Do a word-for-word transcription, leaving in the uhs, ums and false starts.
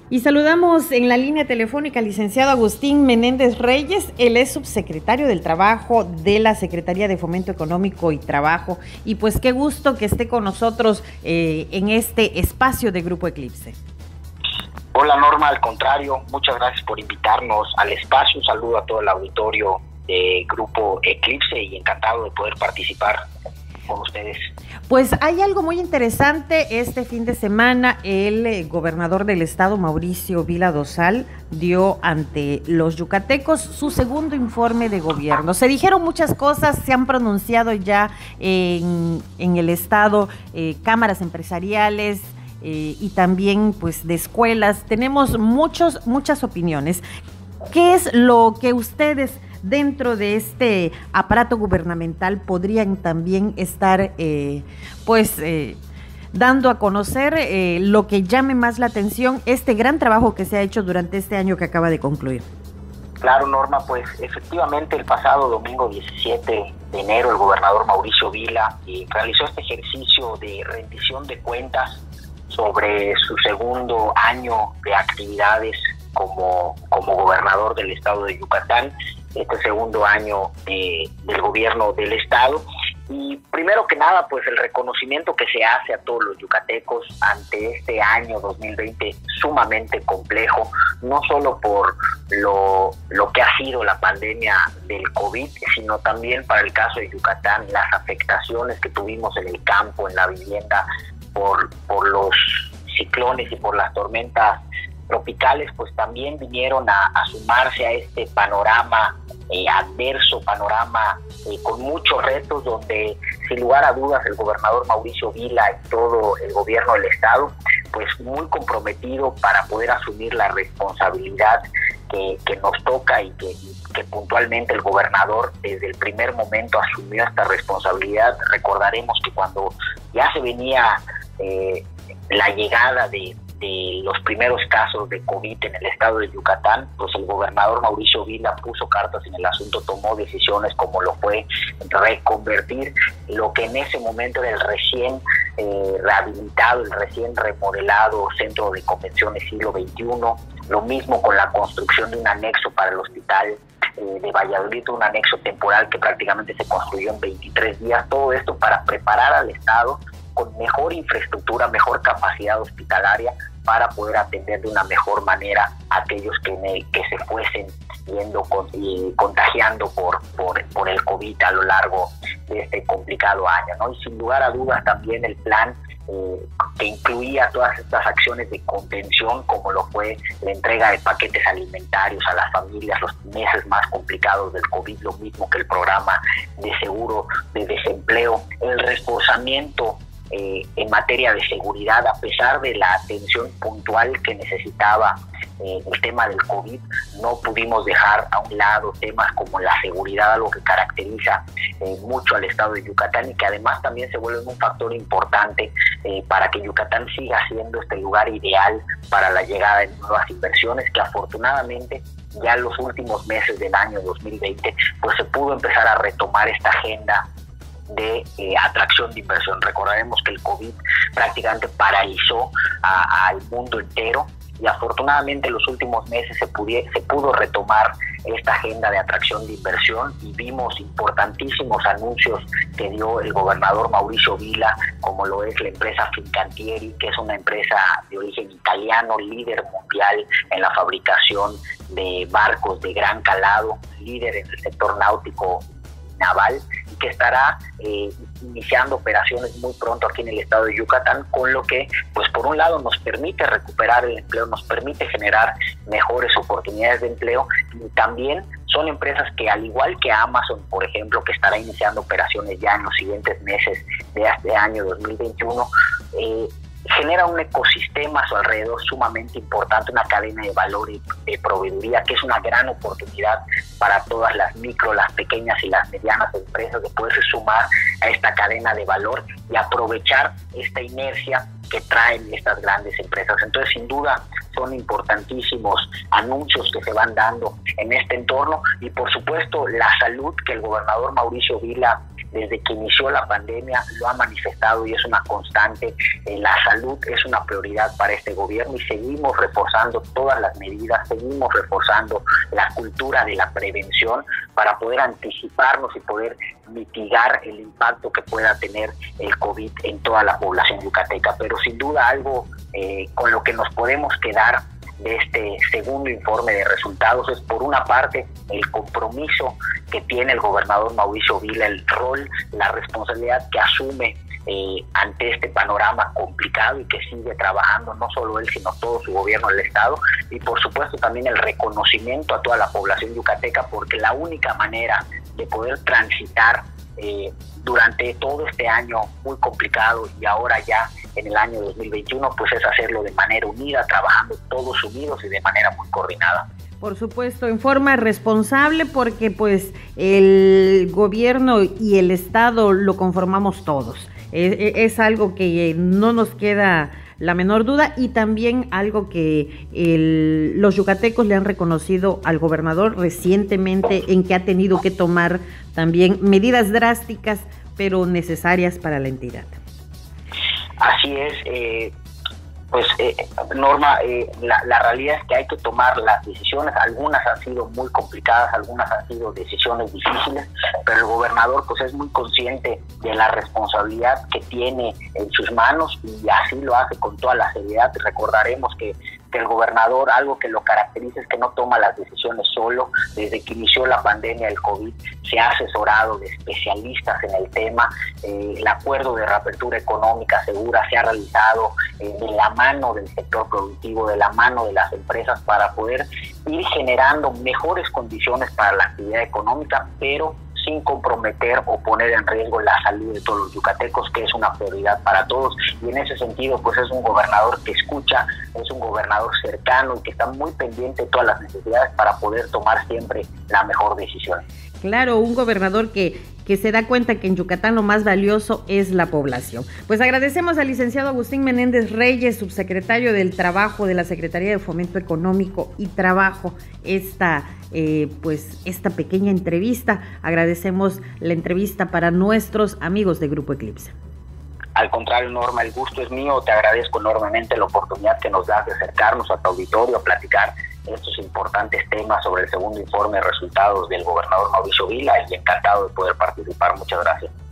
Y saludamos en la línea telefónica al licenciado Agustín Menéndez Reyes. Él es subsecretario del Trabajo de la Secretaría de Fomento Económico y Trabajo. Y pues qué gusto que esté con nosotros eh, en este espacio de Grupo Eclipse. Hola Norma, al contrario, muchas gracias por invitarnos al espacio. Un saludo a todo el auditorio de Grupo Eclipse y encantado de poder participar con ustedes. Pues hay algo muy interesante. Este fin de semana el eh, gobernador del estado, Mauricio Vila Dosal, dio ante los yucatecos su segundo informe de gobierno. Se dijeron muchas cosas, se han pronunciado ya en, en el estado eh, cámaras empresariales eh, y también pues de escuelas. Tenemos muchos, muchas opiniones. ¿Qué es lo que ustedes dentro de este aparato gubernamental podrían también estar eh, pues eh, dando a conocer eh, lo que llame más la atención, este gran trabajo que se ha hecho durante este año que acaba de concluir? Claro, Norma, pues efectivamente el pasado domingo diecisiete de enero el gobernador Mauricio Vila eh, realizó este ejercicio de rendición de cuentas sobre su segundo año de actividades como, como gobernador del estado de Yucatán, este segundo año eh, del gobierno del estado. Y primero que nada, pues el reconocimiento que se hace a todos los yucatecos ante este año dos mil veinte sumamente complejo, no solo por lo, lo que ha sido la pandemia del COVID, sino también para el caso de Yucatán, las afectaciones que tuvimos en el campo, en la vivienda, por, por los ciclones y por las tormentas tropicales, pues también vinieron a, a sumarse a este panorama eh, adverso, panorama eh, con muchos retos, donde sin lugar a dudas el gobernador Mauricio Vila y todo el gobierno del estado, pues muy comprometido para poder asumir la responsabilidad que, que nos toca y que, y que puntualmente el gobernador desde el primer momento asumió esta responsabilidad. Recordaremos que cuando ya se venía eh, la llegada de de los primeros casos de COVID en el estado de Yucatán, pues el gobernador Mauricio Vila puso cartas en el asunto, tomó decisiones como lo fue reconvertir lo que en ese momento era el recién eh, rehabilitado, el recién remodelado Centro de Convenciones Siglo veintiuno, lo mismo con la construcción de un anexo para el hospital eh, de Valladolid, un anexo temporal que prácticamente se construyó en veintitrés días, todo esto para preparar al estado con mejor infraestructura, mejor capacidad hospitalaria para poder atender de una mejor manera a aquellos que, en el, que se fuesen yendo con, y contagiando por, por, por el COVID a lo largo de este complicado año, ¿no? Y sin lugar a dudas también el plan eh, que incluía todas estas acciones de contención, como lo fue la entrega de paquetes alimentarios a las familias, los meses más complicados del COVID, lo mismo que el programa de seguro de desempleo, el reforzamiento Eh, en materia de seguridad, a pesar de la atención puntual que necesitaba eh, el tema del COVID, no pudimos dejar a un lado temas como la seguridad, algo que caracteriza eh, mucho al estado de Yucatán y que además también se vuelve un factor importante eh, para que Yucatán siga siendo este lugar ideal para la llegada de nuevas inversiones, que afortunadamente ya en los últimos meses del año dos mil veinte pues se pudo empezar a retomar esta agenda de eh, atracción de inversión. Recordaremos que el COVID prácticamente paralizó a, al mundo entero y afortunadamente en los últimos meses se, pudie, se pudo retomar esta agenda de atracción de inversión y vimos importantísimos anuncios que dio el gobernador Mauricio Vila, como lo es la empresa Fincantieri, que es una empresa de origen italiano, líder mundial en la fabricación de barcos de gran calado, líder en el sector náutico naval, y que estará eh, iniciando operaciones muy pronto aquí en el estado de Yucatán, con lo que, pues por un lado nos permite recuperar el empleo, nos permite generar mejores oportunidades de empleo, y también son empresas que, al igual que Amazon, por ejemplo, que estará iniciando operaciones ya en los siguientes meses de este año dos mil veintiuno, eh, genera un ecosistema a su alrededor sumamente importante, una cadena de valor y de proveeduría, que es una gran oportunidad para todas las micro, las pequeñas y las medianas empresas de poderse sumar a esta cadena de valor y aprovechar esta inercia que traen estas grandes empresas. Entonces, sin duda, son importantísimos anuncios que se van dando en este entorno y, por supuesto, la salud que el gobernador Mauricio Vila desde que inició la pandemia lo ha manifestado y es una constante. Eh, la salud es una prioridad para este gobierno y seguimos reforzando todas las medidas, seguimos reforzando la cultura de la prevención para poder anticiparnos y poder mitigar el impacto que pueda tener el COVID en toda la población yucateca. Pero sin duda algo eh, con lo que nos podemos quedar de este segundo informe de resultados es, por una parte, el compromiso que tiene el gobernador Mauricio Vila, el rol, la responsabilidad que asume eh, ante este panorama complicado y que sigue trabajando no solo él, sino todo su gobierno del estado, y por supuesto también el reconocimiento a toda la población yucateca, porque la única manera de poder transitar eh, durante todo este año muy complicado y ahora ya en el año dos mil veintiuno, pues es hacerlo de manera unida, trabajando todos unidos y de manera muy coordinada. Por supuesto, en forma responsable, porque pues el gobierno y el estado lo conformamos todos. Es, es algo que no nos queda la menor duda, y también algo que el, los yucatecos le han reconocido al gobernador recientemente, en que ha tenido que tomar también medidas drásticas pero necesarias para la entidad. Así es, eh, pues eh, Norma, eh, la, la realidad es que hay que tomar las decisiones. Algunas han sido muy complicadas, algunas han sido decisiones difíciles, pero el gobernador pues es muy consciente de la responsabilidad que tiene en sus manos y así lo hace con toda la seriedad. Recordaremos que que el gobernador, algo que lo caracteriza es que no toma las decisiones solo. Desde que inició la pandemia del COVID se ha asesorado de especialistas en el tema. Eh, el acuerdo de reapertura económica segura se ha realizado eh, de la mano del sector productivo, de la mano de las empresas, para poder ir generando mejores condiciones para la actividad económica, pero sin comprometer o poner en riesgo la salud de todos los yucatecos, que es una prioridad para todos. Y en ese sentido, pues es un gobernador que escucha, es un gobernador cercano y que está muy pendiente de todas las necesidades para poder tomar siempre la mejor decisión. Claro, un gobernador que, que se da cuenta que en Yucatán lo más valioso es la población. Pues agradecemos al licenciado Agustín Menéndez Reyes, subsecretario del Trabajo de la Secretaría de Fomento Económico y Trabajo, esta, eh, pues, esta pequeña entrevista. Agradecemos la entrevista para nuestros amigos de Grupo Eclipse. Al contrario, Norma, el gusto es mío. Te agradezco enormemente la oportunidad que nos das de acercarnos a tu auditorio a platicar estos importantes temas sobre el segundo informe de resultados del gobernador Mauricio Vila, y encantado de poder participar. Muchas gracias.